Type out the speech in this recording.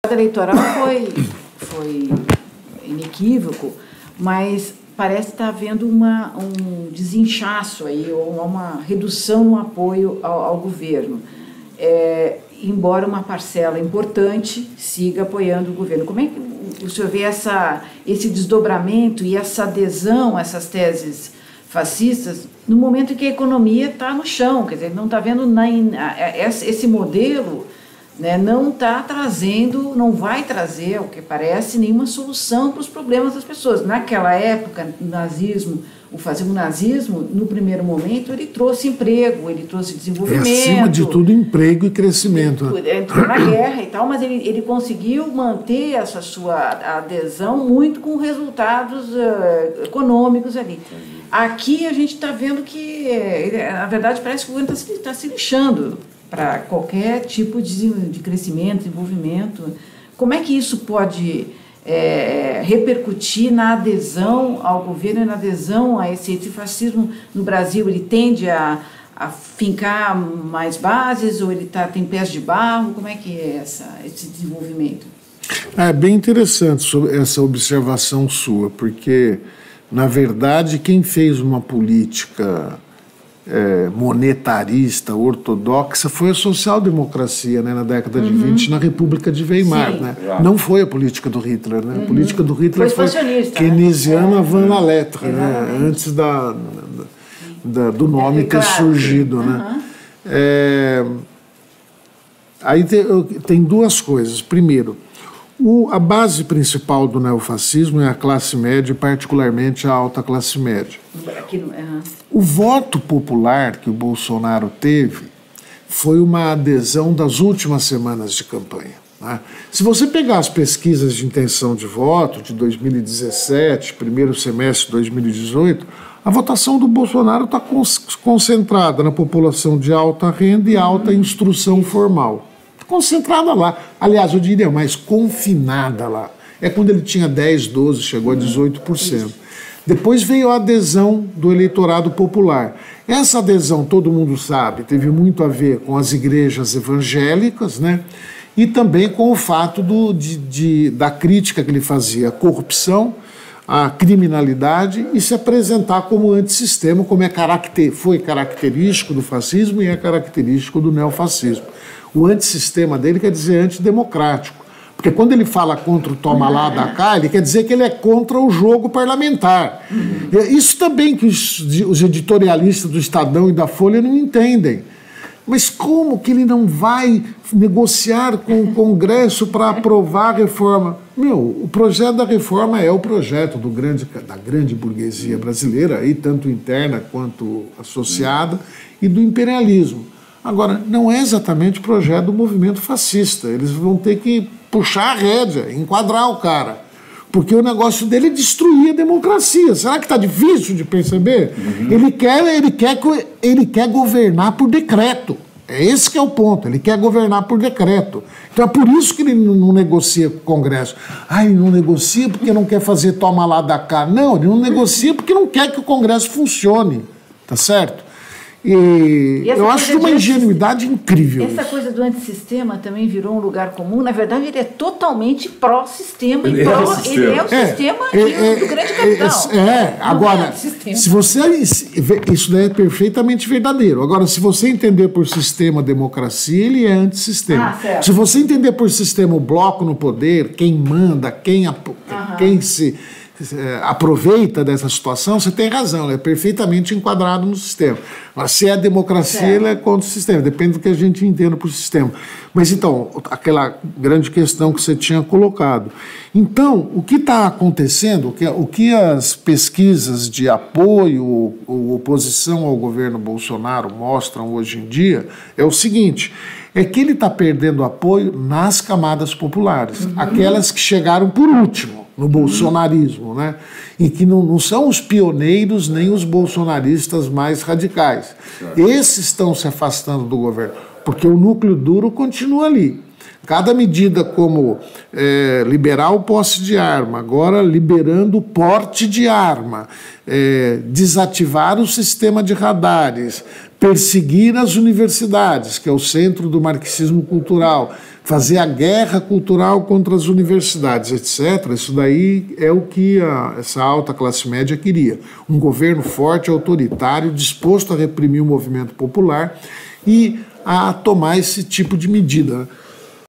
Eleitoral foi inequívoco, mas parece estar havendo um desinchaço aí, ou uma redução no apoio ao governo, embora uma parcela importante siga apoiando o governo. Como é que o senhor vê esse desdobramento e essa adesão a essas teses fascistas no momento em que a economia está no chão? Quer dizer, não está vendo esse modelo, né, não está trazendo, não vai trazer, ao que parece, nenhuma solução para os problemas das pessoas. Naquela época, o nazismo, o fascismo nazismo, no primeiro momento, ele trouxe emprego, ele trouxe desenvolvimento. Acima de tudo, emprego e crescimento. Entrou na guerra e tal, mas ele conseguiu manter essa sua adesão muito com resultados econômicos ali. Aqui a gente está vendo que, na verdade, parece que o governo está se lixando para qualquer tipo de crescimento, desenvolvimento. Como é que isso pode repercutir na adesão ao governo e na adesão a esse fascismo no Brasil? Ele tende a fincar mais bases ou ele tem pés de barro? Como é que é esse desenvolvimento? É bem interessante essa observação sua, porque, na verdade, quem fez uma política monetarista, ortodoxa, foi a social-democracia, né, na década de 20, na República de Weimar. Né? Não foi a política do Hitler. Né? A política do Hitler foi keynesiana van la lettre, né? Antes do nome ter surgido. Né? Aí tem duas coisas. Primeiro, a base principal do neofascismo é a classe média, particularmente a alta classe média. O voto popular que o Bolsonaro teve foi uma adesão das últimas semanas de campanha. Né? Se você pegar as pesquisas de intenção de voto de 2017, primeiro semestre de 2018, a votação do Bolsonaro está concentrada na população de alta renda e alta instrução formal. Concentrada lá. Aliás, eu diria mais confinada lá. É quando ele tinha 10, 12, chegou a 18%. Depois veio a adesão do eleitorado popular. Essa adesão, todo mundo sabe, teve muito a ver com as igrejas evangélicas, né? E também com o fato da crítica que ele fazia à corrupção, à criminalidade e se apresentar como antissistema, como foi característico do fascismo e é característico do neofascismo. O antissistema dele quer dizer antidemocrático. Porque quando ele fala contra o toma lá da cá, ele quer dizer que ele é contra o jogo parlamentar. Isso também que os editorialistas do Estadão e da Folha não entendem. Mas como que ele não vai negociar com o Congresso para aprovar a reforma? O projeto da reforma é o projeto da grande burguesia brasileira, aí, tanto interna quanto associada, e do imperialismo. Agora, não é exatamente o projeto do movimento fascista. Eles vão ter que puxar a rédea, enquadrar o cara. Porque o negócio dele é destruir a democracia. Será que está difícil de perceber? Ele quer governar por decreto. Esse que é o ponto. Ele quer governar por decreto. Então é por isso que ele não negocia com o Congresso. Ele não negocia porque não quer fazer toma lá da cá. Não, ele não negocia porque não quer que o Congresso funcione. Tá certo? E eu acho de uma ingenuidade incrível. Essa coisa do antissistema também virou um lugar comum. Na verdade, ele é totalmente pró-sistema. Ele é o sistema do grande capital. Agora, se você... Isso daí é perfeitamente verdadeiro. Agora, se você entender por sistema democracia, ele é antissistema. Se você entender por sistema o bloco no poder, quem manda, quem se... aproveita dessa situação, você tem razão, ele é perfeitamente enquadrado no sistema. Mas se é democracia, ele é contra o sistema, depende do que a gente entenda por sistema. Mas então, aquela grande questão que você tinha colocado. Então, o que está acontecendo, o que as pesquisas de apoio ou oposição ao governo Bolsonaro mostram hoje em dia é o seguinte: é que ele está perdendo apoio nas camadas populares, aquelas que chegaram por último no bolsonarismo, né? E que não são os pioneiros nem os bolsonaristas mais radicais. Esses estão se afastando do governo, porque o núcleo duro continua ali. Cada medida como liberar o posse de arma, agora liberando o porte de arma, desativar o sistema de radares, perseguir as universidades, que é o centro do marxismo cultural, fazer a guerra cultural contra as universidades, etc. Isso daí é o que essa alta classe média queria. Um governo forte, autoritário, disposto a reprimir o movimento popular e a tomar esse tipo de medida.